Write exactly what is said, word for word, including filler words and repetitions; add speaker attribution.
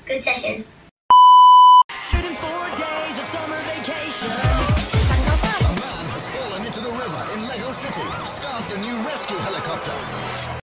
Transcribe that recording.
Speaker 1: Good session.
Speaker 2: Four days of summer vacation.
Speaker 3: A man has fallen into the river in Lego City. Staffed a new rescue helicopter.